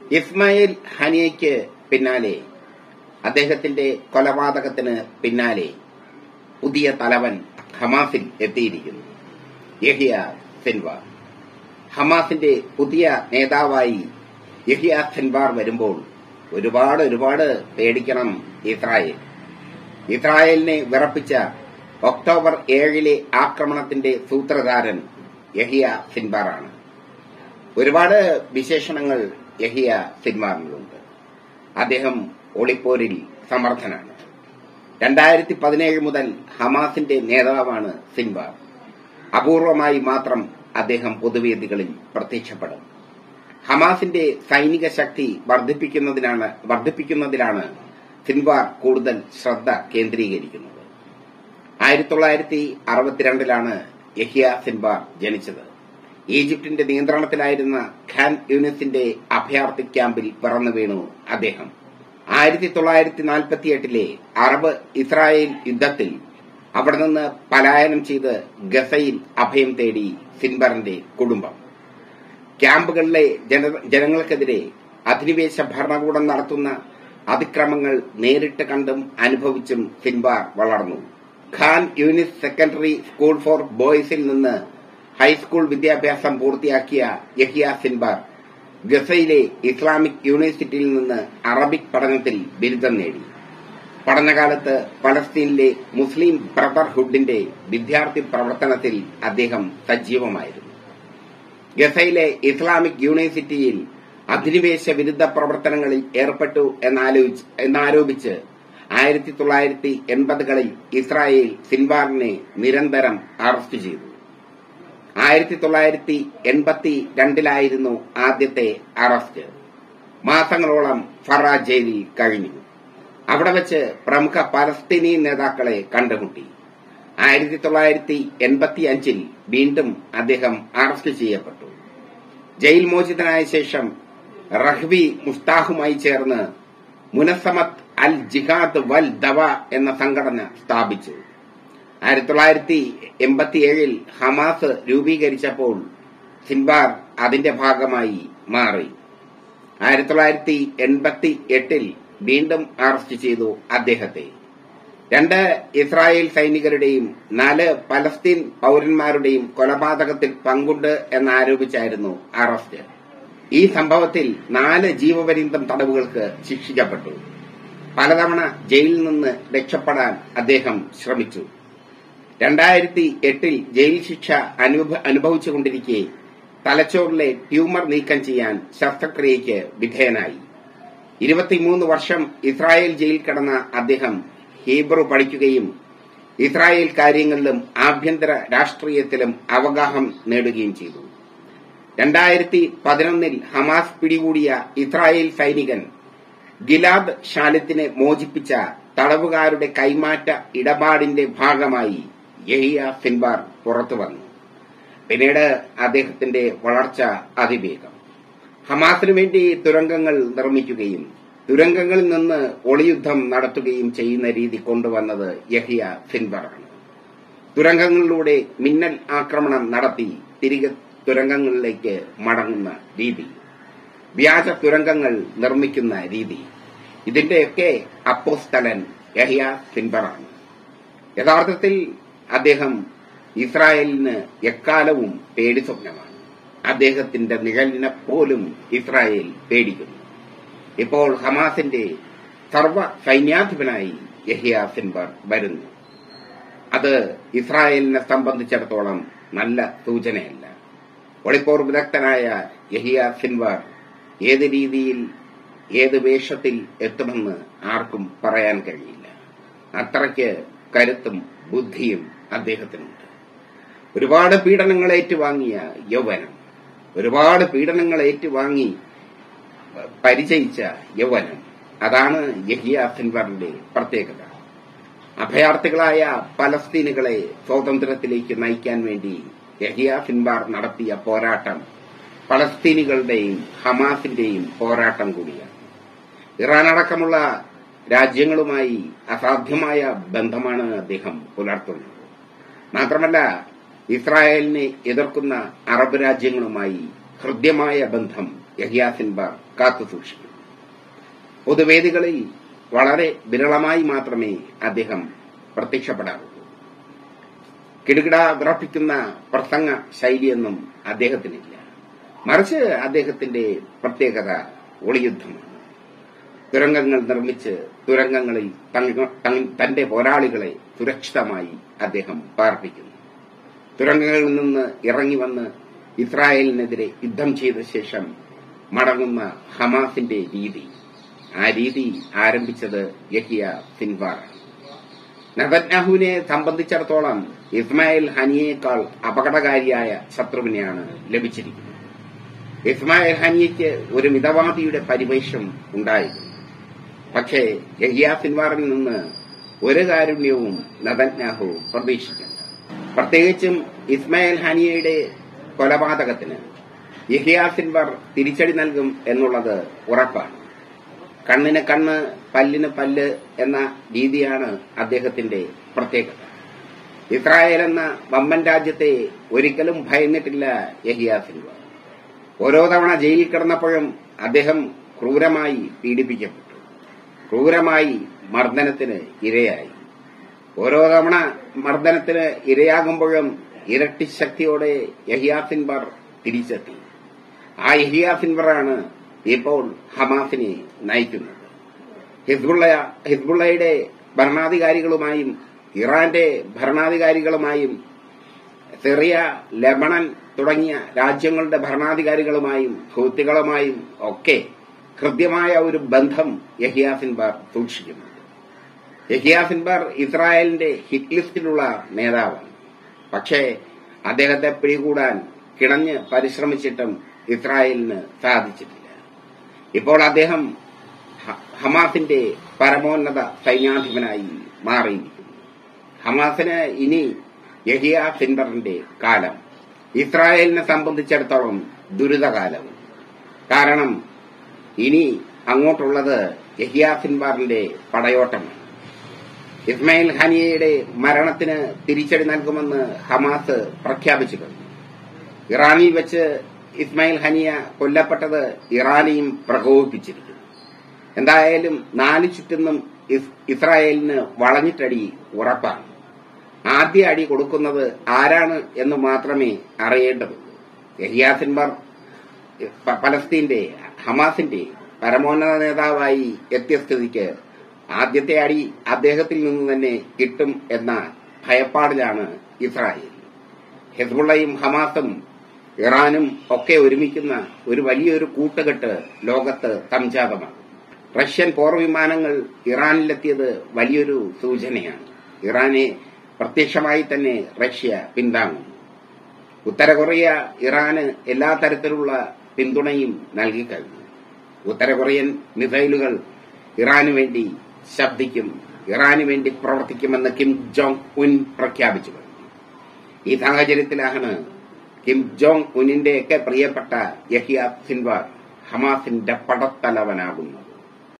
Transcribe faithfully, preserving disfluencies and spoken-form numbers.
ഇസ്മായിൽ ഹനിയയ്ക്ക് പിന്നാലെ, അദ്ദേഹത്തിന്റെ കൊലപാതകത്തിന് പിന്നാലെ പുതിയ തലവൻ ഹമാസിൽ എത്തിയിരിക്കുന്നു, യഹിയ സിൻവാർ. ഹമാസിന്റെ പുതിയ നേതാവായി യഹിയ സിൻവാർ വരുമ്പോൾ ഒരുപാട് ഒരുപാട് പേടിക്കണം ഇസ്രായേൽ. ഇസ്രായേലിനെ വിറപ്പിച്ച ഒക്ടോബർ ഏഴിലെ ആക്രമണത്തിന്റെ സൂത്രധാരൻ യഹിയ സിൻവാറാണ്. ഒരുപാട് വിശേഷണങ്ങൾ യഹിയ സിൻവാറിനുണ്ട്. അദ്ദേഹം ഒളിപ്പോരിൽ സമർത്ഥനാണ്. രണ്ടായിരത്തി പതിനേഴ് മുതൽ ഹമാസിന്റെ നേതാവാണ് സിൻവാർ. അപൂർവമായി മാത്രം അദ്ദേഹം പൊതുവേദികളിൽ പ്രത്യക്ഷപ്പെടും. ഹമാസിന്റെ സൈനിക ശക്തി വർദ്ധിപ്പിക്കുന്നതിനാണ് വർദ്ധിപ്പിക്കുന്നതിലാണ് സിൻവാർ കൂടുതൽ ശ്രദ്ധ കേന്ദ്രീകരിക്കുന്നത്. ആയിരത്തി തൊള്ളായിരത്തി അറുപത്തിരണ്ടിലാണ് യഹിയ സിൻവാർ ജനിച്ചത്. ഈജിപ്തിന്റെ നിയന്ത്രണത്തിലായിരുന്ന ഖാൻ യൂനിസിന്റെ അഭയാർത്ഥി ക്യാമ്പിൽ പിറന്നു വീണു അദ്ദേഹം. ആയിരത്തി തൊള്ളായിരത്തി നാൽപ്പത്തിയെട്ടിലെ അറബ് ഇസ്രായേൽ യുദ്ധത്തിൽ അവിടെ നിന്ന് പലായനം ചെയ്ത് ഗസയിൽ അഭയം തേടി സിൻവാറിന്റെ കുടുംബം. ക്യാമ്പുകളിലെ ജനങ്ങൾക്കെതിരെ അധിനിവേശ ഭരണകൂടം നടത്തുന്ന അതിക്രമങ്ങൾ നേരിട്ട് കണ്ടും അനുഭവിച്ചും സിൻവാർ വളർന്നു. Khan Younis secondary school for ബോയ്സിൽ നിന്ന് ഹൈസ്കൂൾ വിദ്യാഭ്യാസം പൂർത്തിയാക്കിയ യഹിയ സിൻവാർ ഗസയിലെ ഇസ്ലാമിക് യൂണിവേഴ്സിറ്റിയിൽ നിന്ന് അറബിക് പഠനത്തിൽ ബിരുദം നേടി. പഠനകാലത്ത് പലസ്തീനിലെ മുസ്ലിം ബ്രദർഹുഡിന്റെ വിദ്യാർത്ഥി പ്രവർത്തനത്തിൽ അദ്ദേഹം സജീവമായിരുന്നു. ഗസയിലെ ഇസ്ലാമിക് യൂണിവേഴ്സിറ്റിയിൽ അധിനിവേശ വിരുദ്ധ പ്രവർത്തനങ്ങളിൽ ഏർപ്പെട്ടു എന്നാരോപിച്ച് ആയിരത്തി തൊള്ളായിരത്തി എൺപതുകളിൽ ഇസ്രായേൽ സിൻവാറിനെ നിരന്തരം അറസ്റ്റ് ചെയ്തു. ആയിരത്തി തൊള്ളായിരത്തി എൺപത്തി രണ്ടിലായിരുന്നു ആദ്യത്തെ അറസ്റ്റ്. മാസങ്ങളോളം ഫറ ജയിലിൽ കഴിഞ്ഞു. അവിടെ വെച്ച് പ്രമുഖ പലസ്തീനി നേതാക്കളെ കണ്ടുമുട്ടി. ആയിരത്തി തൊള്ളായിരത്തി എൺപത്തി അഞ്ചിൽ വീണ്ടും അദ്ദേഹം അറസ്റ്റ് ചെയ്യപ്പെട്ടു. ജയിൽ മോചിതനായ ശേഷം റഹ്വി മുസ്താഹുമായി ചേർന്ന് മുനസമത്ത് അൽ ജിഹാദ് വൽ ദവ എന്ന സംഘടന സ്ഥാപിച്ചു. ആയിരത്തി തൊള്ളായിരത്തി എൺപത്തിയേഴിൽ ഹമാസ് രൂപീകരിച്ചപ്പോൾ സിൻവാർ അതിന്റെ ഭാഗമായി മാറി. ആയിരത്തി തൊള്ളായിരത്തി എൺപത്തി എട്ടിൽ വീണ്ടും അറസ്റ്റ് ചെയ്തു അദ്ദേഹത്തെ. രണ്ട് ഇസ്രായേൽ സൈനികരുടെയും നാല് പലസ്തീൻ പൌരന്മാരുടെയും കൊലപാതകത്തിൽ പങ്കുണ്ട് എന്നാരോപിച്ചായിരുന്നു അറസ്റ്റ്. ഈ സംഭവത്തിൽ നാല് ജീവപര്യന്തം തടവുകൾക്ക് ശിക്ഷിക്കപ്പെട്ടു. പലതവണ ജയിലിൽ നിന്ന് രക്ഷപ്പെടാൻ അദ്ദേഹം ശ്രമിച്ചു. രണ്ടായിരത്തി എട്ടിൽ ജയിൽ ശിക്ഷ അനുഭവിച്ചുകൊണ്ടിരിക്കെ തലച്ചോറിലെ ട്യൂമർ നീക്കം ചെയ്യാൻ ശസ്ത്രക്രിയയ്ക്ക് വിധേയനായി. ഇരുപത്തിമൂന്ന് വർഷം ഇസ്രായേൽ ജയിലിൽ കിടന്ന അദ്ദേഹം ഹീബ്രു പഠിക്കുകയും ഇസ്രായേൽ കാര്യങ്ങളിലും ആഭ്യന്തര രാഷ്ട്രീയത്തിലും അവഗാഹം നേടുകയും ചെയ്തു. രണ്ടായിരത്തി പതിനൊന്നിൽ ഹമാസ് പിടികൂടിയ ഇസ്രായേൽ സൈനികൻ ഗിലാദ് ഷാലിത്തിനെ മോചിപ്പിച്ച തടവുകാരുടെ കൈമാറ്റ ഇടപാടിന്റെ ഭാഗമായി യഹിയ സിൻവാർ പുറത്തുവന്നു. പിന്നീട് അദ്ദേഹത്തിന്റെ വളർച്ച അതിവേഗം. ഹമാസിനു വേണ്ടി തുരങ്കങ്ങൾ നിർമ്മിക്കുകയും തുരങ്കങ്ങളിൽ നിന്ന് ഒളിയുദ്ധം നടത്തുകയും ചെയ്യുന്ന രീതി കൊണ്ടുവന്നത് യഹിയ സിൻവാറാണ്. തുരങ്കങ്ങളിലൂടെ മിന്നൽ ആക്രമണം നടത്തി തിരികെ തുരങ്കങ്ങളിലേക്ക് മടങ്ങുന്ന രീതി, വ്യാജ തുരങ്കങ്ങൾ നിർമ്മിക്കുന്ന രീതി, ഇതിന്റെയൊക്കെ അപ്പോസ്തലൻ യഹിയ സിൻവാറാണ്. യഥാർത്ഥത്തിൽ അദ്ദേഹം ഇസ്രായേലിന് എക്കാലവും പേടി സ്വപ്നമാണ്. അദ്ദേഹത്തിന്റെ നിഴലിനെ പോലും ഇസ്രായേൽ പേടിക്കുന്നു. ഇപ്പോൾ ഹമാസിന്റെ സർവ സൈന്യാധിപനായി യഹിയ സിൻവാർ വരുന്നു. അത് ഇസ്രായേലിനെ സംബന്ധിച്ചിടത്തോളം നല്ല സൂചനയല്ല. ഒളിപ്പോർ വിദഗ്ധനായ യഹിയ സിൻവാർ ഏത് രീതിയിൽ ഏത് വേഷത്തിൽ എത്തുമെന്ന് ആർക്കും പറയാൻ കഴിയില്ല. അത്രയ്ക്ക് കരുത്തും ബുദ്ധിയും അദ്ദേഹത്തിനുണ്ട്. ഒരുപാട് പീഡനങ്ങൾ ഏറ്റുവാങ്ങിയ യൗവനം, ഒരുപാട് പീഡനങ്ങൾ ഏറ്റുവാങ്ങി പരിചയിച്ച യൗവനം, അതാണ് യഹിയ സിൻവാറിന്റെ പ്രത്യേകത. അഭയാർത്ഥികളായ പലസ്തീനുകളെ സ്വാതന്ത്ര്യത്തിലേക്ക് നയിക്കാൻ വേണ്ടി യഹിയ സിൻവാർ നടത്തിയ പോരാട്ടം പലസ്തീനികളുടെയും ഹമാസിന്റെയും പോരാട്ടം കൂടിയാണ്. ഇറാൻ അടക്കമുള്ള രാജ്യങ്ങളുമായി അസാധ്യമായ ബന്ധമാണ് അദ്ദേഹം പുലർത്തുന്നത്. മാത്രമല്ല, ഇസ്രായേലിനെ എതിർക്കുന്ന അറബ് രാജ്യങ്ങളുമായി ഹൃദ്യമായ ബന്ധം യഹിയ സിൻവാർ കാത്തുസൂക്ഷിക്കും. പൊതുവേദികളിൽ വളരെ വിരളമായി മാത്രമേ അദ്ദേഹം പ്രത്യക്ഷപ്പെടാറുള്ളൂ. കിടുകിട വിറപ്പിക്കുന്ന പ്രസംഗ ശൈലിയൊന്നും അദ്ദേഹത്തിനില്ല. മറിച്ച് അദ്ദേഹത്തിന്റെ പ്രത്യേകത ഒളിയുദ്ധമാണ്. തുരങ്കങ്ങൾ നിർമ്മിച്ച് തുരങ്കങ്ങളിൽ തന്റെ പോരാളികളെ സുരക്ഷിതമായി അദ്ദേഹം പാർപ്പിക്കുന്നു. തുരങ്കങ്ങളിൽ നിന്ന് ഇറങ്ങി വന്ന് ഇസ്രായേലിനെതിരെ യുദ്ധം ചെയ്ത ശേഷം മടങ്ങുന്ന ഹമാസിന്റെ രീതി, ആ രീതി ആരംഭിച്ചത് യഹിയ സിൻവാറാണ്. നെതന്യാഹുവിനെ സംബന്ധിച്ചിടത്തോളം ഇസ്മായിൽ ഹനിയേക്കാൾ അപകടകാരിയായ ശത്രുവിനെയാണ് ലഭിച്ചിരിക്കുന്നത്. ഇസ്മായിൽ ഹനിയയ്ക്ക് ഒരു മിതവാദിയുടെ പരിവേഷം ഉണ്ടായിരുന്നു. പക്ഷേ യഹിയ സിൻവാറിൽ നിന്ന് ഒരു കാരുണ്യവും നെതന്യാഹു പ്രതീക്ഷിക്കണ്ട. പ്രത്യേകിച്ചും ഇസ്മായിൽ ഹനിയയുടെ കൊലപാതകത്തിന് യഹിയ സിൻവാർ തിരിച്ചടി നൽകും എന്നുള്ളത് ഉറപ്പാണ്. കണ്ണിന് കണ്ണ്, പല്ലിന് പല്ല് എന്ന രീതിയാണ് അദ്ദേഹത്തിന്റെ പ്രത്യേകത. ഇസ്രായേൽ എന്ന വമ്പൻ രാജ്യത്തെ ഒരിക്കലും ഭയന്നിട്ടില്ല യഹിയ സിൻവാർ. ഓരോ തവണ ജയിലിൽ കിടന്നപ്പോഴും അദ്ദേഹം ക്രൂരമായി പീഡിപ്പിക്കപ്പെട്ടു, ക്രൂരമായി മർദ്ദനത്തിന് ഇരയായി. ഓരോ തവണ മർദ്ദനത്തിന് ഇരയാകുമ്പോഴും ഇരട്ടി ശക്തിയോടെ യഹിയ സിൻവാർ തിരിച്ചെത്തി. ആ യഹിയ സിൻവാറാണ് ഇപ്പോൾ ഹമാസിനെ നയിക്കുന്നത്. ഹിസ്ബുള്ള ഹിസ്ബുള്ളയുടെ ഭരണാധികാരികളുമായും ഇറാന്റെ ഭരണാധികാരികളുമായും സിറിയ, ലെബണൻ തുടങ്ങിയ രാജ്യങ്ങളുടെ ഭരണാധികാരികളുമായും ഹൂത്തികളുമായും ഒക്കെ ഹൃദ്യമായ ഒരു ബന്ധം യഹിയ സിൻവാർ സൂക്ഷിക്കുന്നുണ്ട്. യഹിയ സിൻവാർ ഇസ്രായേലിന്റെ ഹിറ്റ് ലിസ്റ്റിലുള്ള നേതാവാണ്. പക്ഷേ അദ്ദേഹത്തെ പിടികൂടാൻ കിണഞ്ഞ് പരിശ്രമിച്ചിട്ടും ഇസ്രായേലിന് സാധിച്ചിട്ടില്ല. ഇപ്പോൾ അദ്ദേഹം ഹമാസിന്റെ പരമോന്നത സൈന്യാധിപനായി മാറിയിരിക്കുന്നു. ഹമാസിന് ഇനി യഹിയ സിൻവാറിന്റെ കാലം ഇസ്രായേലിനെ സംബന്ധിച്ചിടത്തോളം ദുരിതകാലവും. കാരണം ഇനി അങ്ങോട്ടുള്ളത് യഹിയ സിൻവാറിന്റെ പടയോട്ടമാണ്. ഇസ്മായിൽ ഹനിയയുടെ മരണത്തിന് തിരിച്ചടി നൽകുമെന്ന് ഹമാസ് പ്രഖ്യാപിച്ചു കഴിഞ്ഞു. ഇറാനിൽ വെച്ച് ഇസ്മായിൽ ഹനിയ കൊല്ലപ്പെട്ടത് ഇറാനെയും പ്രകോപിപ്പിച്ചിരിക്കുന്നു. എന്തായാലും നാല് ചുറ്റുന്നും ഇസ്രായേലിന് വളഞ്ഞിട്ടടി ഉറപ്പാണ്. ആദ്യ അടി കൊടുക്കുന്നത് ആരാണ് എന്ന് മാത്രമേ അറിയേണ്ടതുള്ളൂ. യഹിയ സിൻവാർ പലസ്തീന്റെ ഹമാസിന്റെ പരമോന്നത നേതാവായി എത്തിയ സ്ഥിതിക്ക് ആദ്യത്തെ അടി അദ്ദേഹത്തിൽ നിന്ന് തന്നെ കിട്ടും എന്ന ഭയപ്പാടിലാണ് ഇസ്രായേൽ. ഹിസ്ബുള്ളയും ഹമാസും ഇറാനും ഒക്കെ ഒരുമിക്കുന്ന ഒരു വലിയൊരു കൂട്ടുകെട്ട് ലോകത്ത് സംജാതമാണ്. റഷ്യൻ പോർവിമാനങ്ങൾ ഇറാനിലെത്തിയത് വലിയൊരു സൂചനയാണ്. ഇറാനെ പ്രത്യക്ഷമായി തന്നെ റഷ്യ പിന്താങ്ങുന്നു. ഉത്തര കൊറിയ ഇറാന് എല്ലാ തരത്തിലുള്ള പിന്തുണയും നൽകിക്കഴിഞ്ഞു. ഉത്തര കൊറിയൻ മിസൈലുകൾ ഇറാനു വേണ്ടി ശബ്ദിക്കും, ഇറാനു വേണ്ടി പ്രവർത്തിക്കുമെന്ന് കിം ജോങ് ഉൻ പ്രഖ്യാപിച്ചു കഴിഞ്ഞു. ഈ സാഹചര്യത്തിലാണ് കിം ജോങ് ഉന്നിന്റെയൊക്കെ പ്രിയപ്പെട്ട യഹിയ സിൻവാർ ഹമാസിന്റെ പടത്തലവനാകുന്നത്.